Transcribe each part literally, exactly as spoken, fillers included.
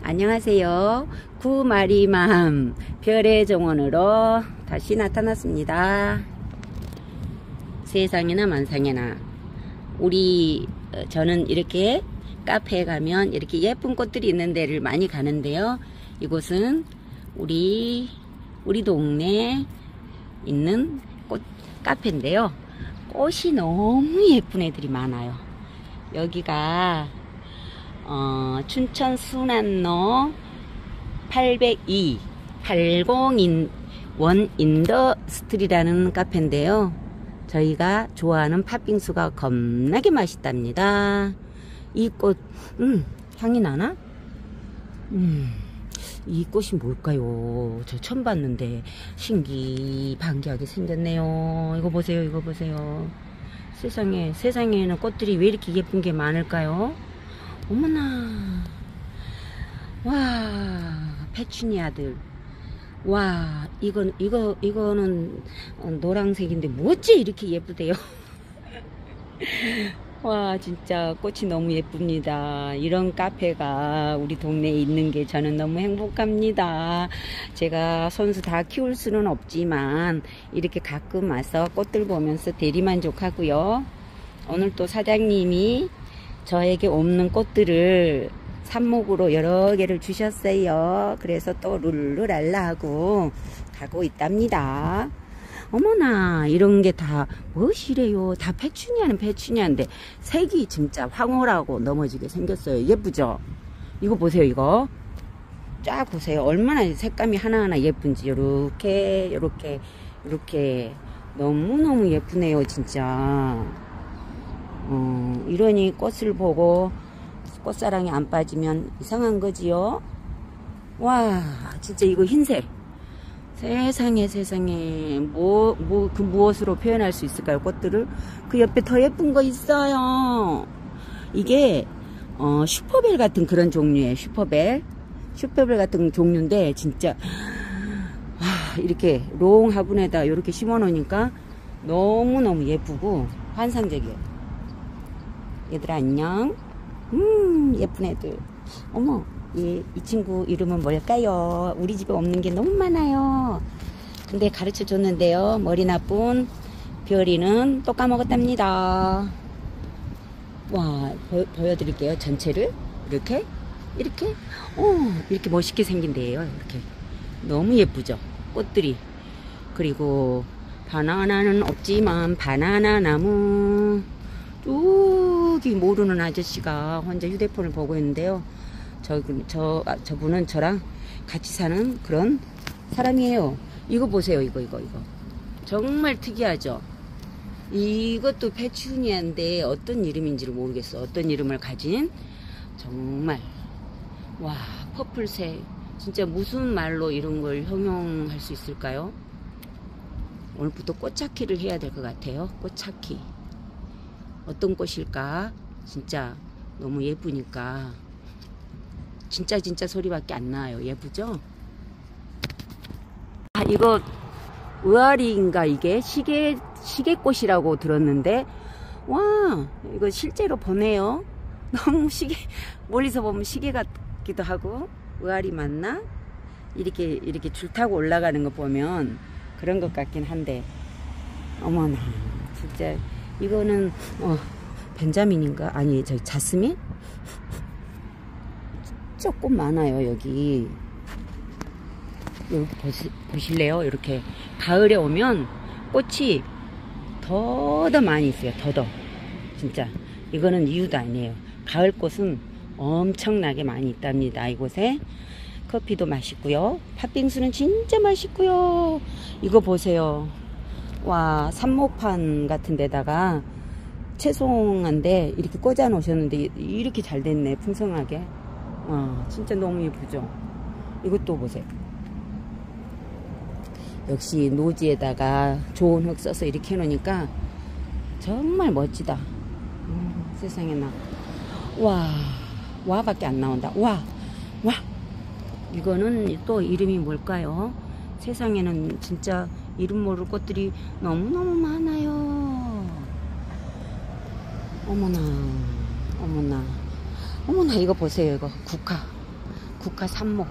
안녕하세요. 구마리맘 별의 정원으로 다시 나타났습니다. 세상에나 만상에나 우리 저는 이렇게 카페에 가면 이렇게 예쁜 꽃들이 있는 데를 많이 가는데요. 이곳은 우리 우리 동네에 있는 꽃 카페인데요. 꽃이 너무 예쁜 애들이 많아요. 여기가 어, 춘천 순환로 팔백이 팔공원 인더스트리라는 카페인데요. 저희가 좋아하는 팥빙수가 겁나게 맛있답니다. 이 꽃, 음, 향이 나나? 음, 이 꽃이 뭘까요? 저 처음 봤는데 신기반기하게 생겼네요. 이거 보세요, 이거 보세요. 세상에, 세상에는 꽃들이 왜 이렇게 예쁜 게 많을까요? 어머나, 와, 페추니아들. 와, 이건, 이거, 이거는 노란색인데 뭐지 이렇게 예쁘대요. 와, 진짜 꽃이 너무 예쁩니다. 이런 카페가 우리 동네에 있는 게 저는 너무 행복합니다. 제가 손수 다 키울 수는 없지만 이렇게 가끔 와서 꽃들 보면서 대리만족하고요. 오늘 또 사장님이 저에게 없는 꽃들을 삽목으로 여러 개를 주셨어요. 그래서 또 룰루랄라 하고 가고 있답니다. 어머나, 이런 게 다 무엇이래요? 다 페추니아는 페추니아인데 색이 진짜 황홀하고 넘어지게 생겼어요. 예쁘죠? 이거 보세요, 이거. 쫙 보세요. 얼마나 색감이 하나하나 예쁜지. 요렇게, 요렇게, 요렇게. 너무너무 예쁘네요, 진짜. 어, 이러니 꽃을 보고 꽃사랑이 안 빠지면 이상한 거지요. 와, 진짜 이거 흰색. 세상에, 세상에. 뭐, 뭐, 그 무엇으로 표현할 수 있을까요, 꽃들을? 그 옆에 더 예쁜 거 있어요. 이게, 어, 슈퍼벨 같은 그런 종류예요, 슈퍼벨. 슈퍼벨 같은 종류인데, 진짜, 와, 이렇게 롱 화분에다 이렇게 심어 놓으니까 너무너무 예쁘고 환상적이에요. 얘들아, 안녕. 음, 예쁜 애들. 어머, 이, 이 친구 이름은 뭘까요? 우리 집에 없는 게 너무 많아요. 근데 가르쳐 줬는데요. 머리 나쁜 별이는 또 까먹었답니다. 와, 보, 보여드릴게요. 전체를. 이렇게, 이렇게, 어, 이렇게 멋있게 생긴데요. 이렇게. 너무 예쁘죠? 꽃들이. 그리고 바나나는 없지만 바나나 나무. 저기 모르는 아저씨가 혼자 휴대폰을 보고 있는데요. 저, 저, 아, 저분은 저랑 같이 사는 그런 사람이에요. 이거 보세요. 이거, 이거, 이거. 정말 특이하죠? 이것도 페추니아인데 어떤 이름인지를 모르겠어. 어떤 이름을 가진 정말, 와, 퍼플색. 진짜 무슨 말로 이런 걸 형용할 수 있을까요? 오늘부터 꽃찾기를 해야 될 것 같아요. 꽃찾기. 어떤 꽃일까? 진짜 너무 예쁘니까 진짜 진짜 소리밖에 안 나요. 예쁘죠? 아, 이거 의아리인가? 이게 시계 시계꽃이라고 들었는데, 와, 이거 실제로 보네요. 너무 시계, 멀리서 보면 시계 같기도 하고. 의아리 맞나? 이렇게 이렇게 줄 타고 올라가는 거 보면 그런 것 같긴 한데, 어머나, 진짜 이거는 어, 벤자민인가? 아니, 저 자스민? 진짜 꽃 많아요. 여기 여기 보시, 보실래요? 이렇게 가을에 오면 꽃이 더더 많이 있어요. 더더. 진짜 이거는 이유도 아니에요. 가을 꽃은 엄청나게 많이 있답니다. 이곳에 커피도 맛있고요. 팥빙수는 진짜 맛있고요. 이거 보세요. 와, 삽목판 같은 데다가 채송한데 이렇게 꽂아 놓으셨는데 이렇게 잘 됐네. 풍성하게. 와, 진짜 너무 예쁘죠? 이것도 보세요. 역시 노지에다가 좋은 흙 써서 이렇게 해놓으니까 정말 멋지다. 음, 세상에나. 와, 와 밖에 안 나온다. 와, 와. 이거는 또 이름이 뭘까요? 세상에는 진짜 이름 모를 꽃들이 너무너무 많아요. 어머나, 어머나, 어머나. 이거 보세요. 이거 국화 국화 삼목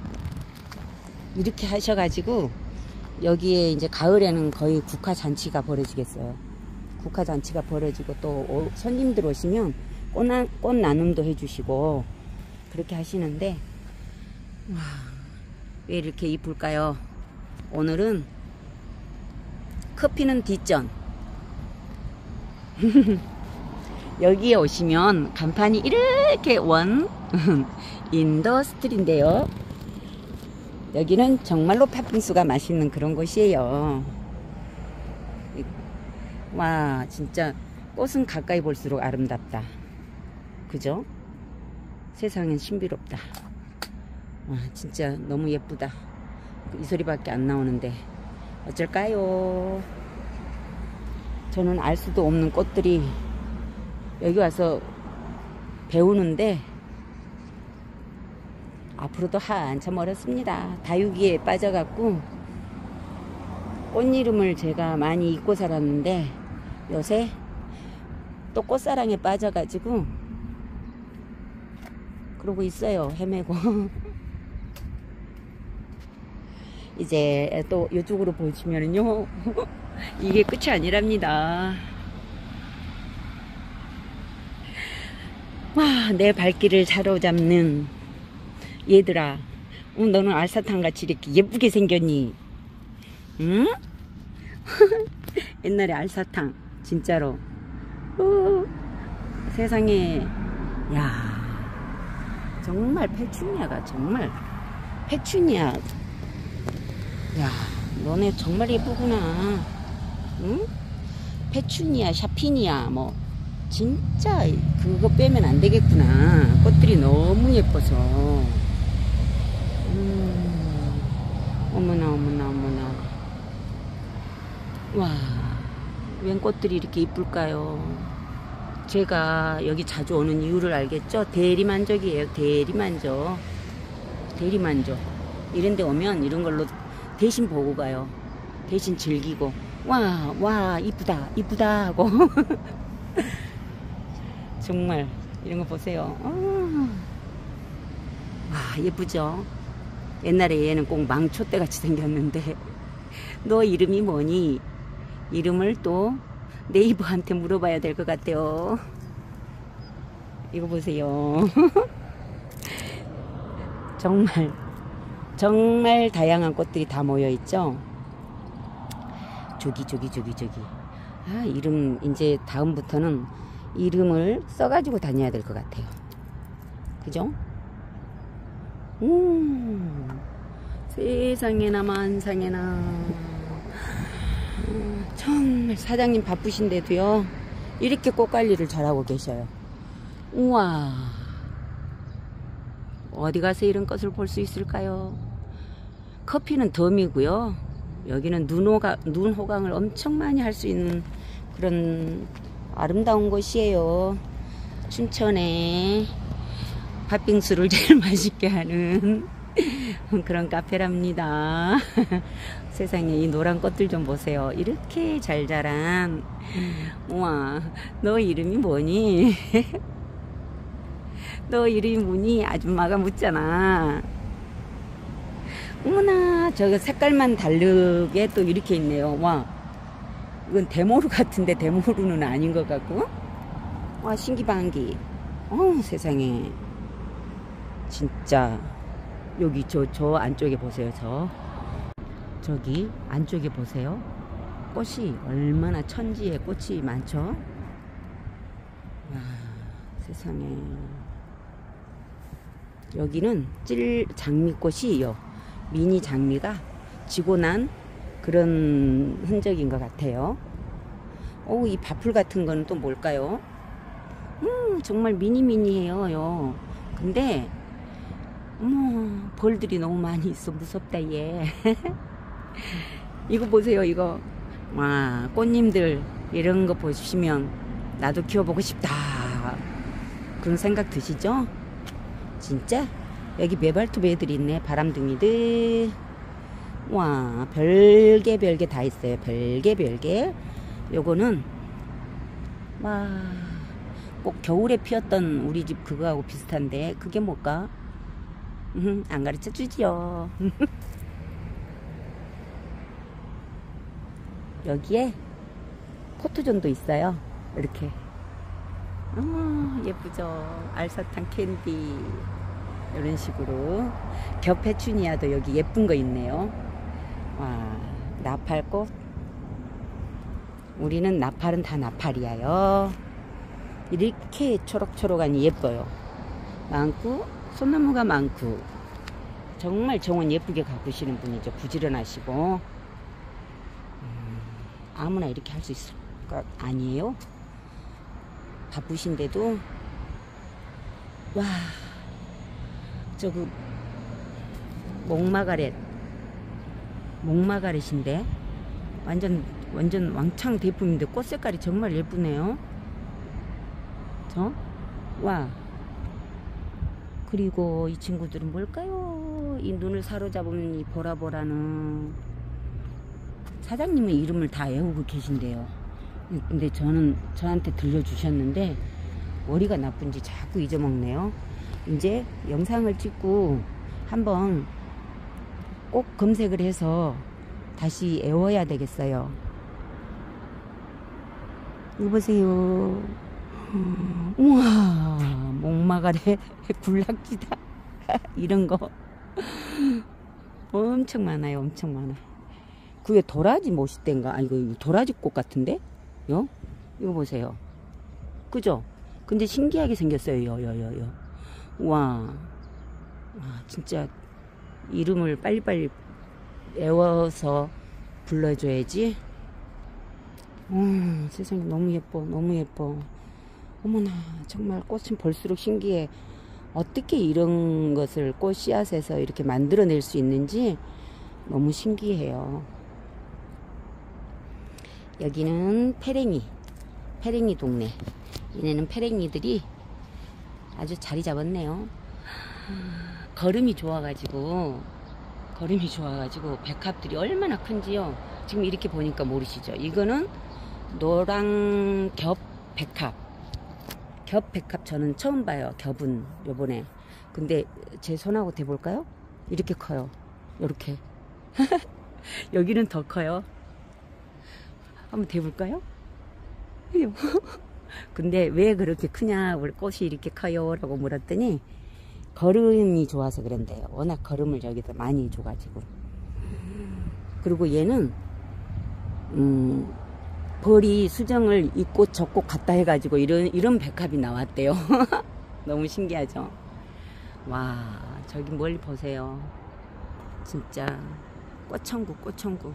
이렇게 하셔가지고 여기에 이제 가을에는 거의 국화 잔치가 벌어지겠어요. 국화 잔치가 벌어지고 또 손님들 오시면 꽃나, 꽃 나눔도 해주시고 그렇게 하시는데 와, 왜 이렇게 이쁠까요? 오늘은 커피는 뒷전 여기에 오시면 간판이 이렇게 원 인더스트리인데요. 여기는 정말로 팥빙수가 맛있는 그런 곳이에요. 와, 진짜 꽃은 가까이 볼수록 아름답다. 그죠? 세상엔 신비롭다. 와, 진짜 너무 예쁘다. 이 소리밖에 안 나오는데 어쩔까요? 저는 알 수도 없는 꽃들이 여기 와서 배우는데 앞으로도 한참 멀었습니다. 다육이에 빠져갖고 꽃 이름을 제가 많이 잊고 살았는데 요새 또 꽃사랑에 빠져가지고 그러고 있어요. 헤매고 이제 또 이쪽으로 보시면은요 이게 끝이 아니랍니다. 와, 내 발길을 사로잡는 얘들아, 어, 너는 알사탕같이 이렇게 예쁘게 생겼니? 응? 옛날에 알사탕 진짜로 어, 세상에. 야, 정말 페추니아가 정말 페추니아. 야, 너네 정말 예쁘구나. 응? 페추니아, 샤피니아 뭐 진짜 그거 빼면 안 되겠구나. 꽃들이 너무 예뻐서. 음, 어머나 어머나 어머나. 와, 웬 꽃들이 이렇게 이쁠까요? 제가 여기 자주 오는 이유를 알겠죠? 대리만족이에요. 대리만족. 대리만족. 이런데 오면 이런 걸로 대신 보고 가요. 대신 즐기고 와, 와, 이쁘다 이쁘다 하고 정말 이런 거 보세요. 어. 와, 예쁘죠? 옛날에 얘는 꼭 망초대 같이 생겼는데 너 이름이 뭐니? 이름을 또 네이버한테 물어봐야 될 것 같아요. 이거 보세요. 정말 정말 다양한 꽃들이 다 모여 있죠. 저기 저기 저기 저기. 아, 이름 이제 다음부터는 이름을 써가지고 다녀야 될 것 같아요. 그죠? 음, 세상에나 만상에나. 정말 사장님 바쁘신데도요 이렇게 꽃 관리를 잘하고 계셔요. 우와, 어디 가서 이런 것을 볼 수 있을까요? 커피는 덤이고요. 여기는 눈호강, 눈호강을 엄청 많이 할 수 있는 그런 아름다운 곳이에요. 춘천에 팥빙수를 제일 맛있게 하는 그런 카페랍니다. 세상에, 이 노란 꽃들 좀 보세요. 이렇게 잘 자란. 우와, 너 이름이 뭐니? 너 이름이 뭐니? 아줌마가 묻잖아. 어머나, 저거 색깔만 다르게 또 이렇게 있네요. 와, 이건 대모루 같은데 대모루는 아닌 것 같고. 와, 신기반기. 어, 세상에. 진짜 여기 저, 저 안쪽에 보세요. 저 저기 안쪽에 보세요. 꽃이 얼마나 천지에 꽃이 많죠. 와, 세상에. 여기는 찔 장미꽃이요. 미니 장미가 지고 난 그런 흔적인 것 같아요. 오, 이 바풀 같은 거는 또 뭘까요? 음, 정말 미니미니해요. 근데 어머, 벌들이 너무 많이 있어. 무섭다 얘. 이거 보세요, 이거. 와, 꽃님들 이런 거 보시면 나도 키워보고 싶다 그런 생각 드시죠? 진짜 여기 메발톱 애들이 있네. 바람둥이들. 와, 별개 별개 다 있어요. 별개 별개. 요거는 와, 꼭 겨울에 피었던 우리 집 그거하고 비슷한데 그게 뭘까? 음, 안 가르쳐 주지요. 여기에 포토존도 있어요. 이렇게. 아, 예쁘죠? 알사탕 캔디. 이런 식으로. 겹페추니아도 여기 예쁜 거 있네요. 와, 나팔꽃. 우리는 나팔은 다 나팔이야요. 이렇게 초록초록하니 예뻐요. 많고, 소나무가 많고. 정말 정원 예쁘게 가꾸시는 분이죠. 부지런하시고. 음, 아무나 이렇게 할 수 있을 것 아니에요? 바쁘신데도. 와, 저그 목마가렛 목마가렛인데 완전 완전 왕창 대품인데 꽃 색깔이 정말 예쁘네요. 저? 와. 그리고 이 친구들은 뭘까요? 이 눈을 사로잡은 이 보라보라는 사장님은 이름을 다 외우고 계신데요. 근데 저는 저한테 들려주셨는데 머리가 나쁜지 자꾸 잊어먹네요. 이제 영상을 찍고 한번 꼭 검색을 해서 다시 외워야 되겠어요. 이거 보세요. 우와, 목마가래 굴락지다. 이런 거 엄청 많아요. 엄청 많아. 그게 도라지 못이된가? 아, 이거 도라지 꽃 같은데? 요? 이거 보세요. 그죠? 근데 신기하게 생겼어요. 요, 요, 요, 요. 와, 와, 진짜 이름을 빨리빨리 외워서 불러줘야지. 음, 세상에 너무 예뻐. 너무 예뻐. 어머나, 정말 꽃은 볼수록 신기해. 어떻게 이런 것을 꽃 씨앗에서 이렇게 만들어낼 수 있는지 너무 신기해요. 여기는 페랭이. 페랭이 동네. 얘네는 페랭이들이 아주 자리 잡았네요. 걸음이 좋아가지고, 걸음이 좋아가지고, 백합들이 얼마나 큰지요. 지금 이렇게 보니까 모르시죠? 이거는 노랑 겹 백합. 겹 백합 저는 처음 봐요. 겹은 요번에. 근데 제 손하고 대볼까요? 이렇게 커요. 요렇게. 여기는 더 커요. 한번 대볼까요? 근데 왜 그렇게 크냐, 왜 꽃이 이렇게 커요? 라고 물었더니 걸음이 좋아서 그런데요. 워낙 걸음을 여기서 많이 줘가지고. 그리고 얘는 음, 벌이 수정을 이 꽃 저 꽃 같다 해가지고 이런 이런 백합이 나왔대요. 너무 신기하죠? 와, 저기 멀리 보세요. 진짜 꽃천국, 꽃천국.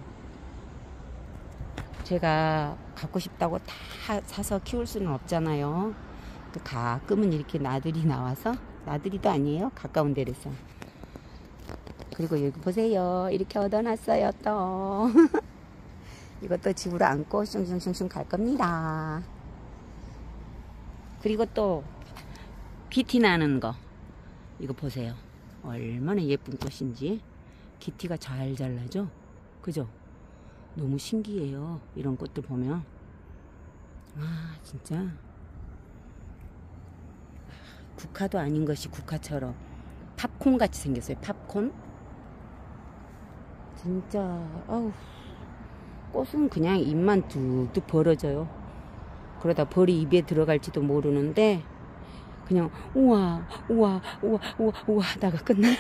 제가 갖고 싶다고 다 사서 키울 수는 없잖아요. 또 가끔은 이렇게 나들이 나와서, 나들이도 아니에요. 가까운 데에서. 그리고 여기 보세요. 이렇게 얻어놨어요, 또. 이것도 집으로 안고 슝슝슝슝 갈 겁니다. 그리고 또 귀티 나는 거. 이거 보세요. 얼마나 예쁜 꽃인지. 귀티가 잘 잘라죠? 그죠? 너무 신기해요. 이런 꽃들 보면. 아, 진짜. 국화도 아닌 것이 국화처럼 팝콘 같이 생겼어요. 팝콘. 진짜 아우, 꽃은 그냥 입만 뚝뚝 벌어져요. 그러다 벌이 입에 들어갈지도 모르는데 그냥 우와 우와 우와 우와 우와 하다가 끝나요.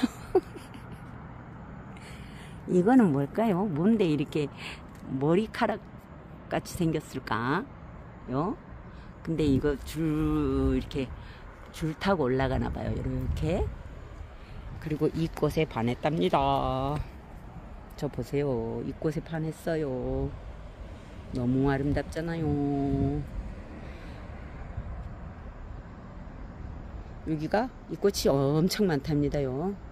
이거는 뭘까요? 뭔데 이렇게 머리카락 같이 생겼을까? 요? 근데 이거 줄 이렇게 줄 타고 올라가나 봐요. 이렇게. 그리고 이 꽃에 반했답니다. 저 보세요. 이 꽃에 반했어요. 너무 아름답잖아요. 여기가 이 꽃이 엄청 많답니다요.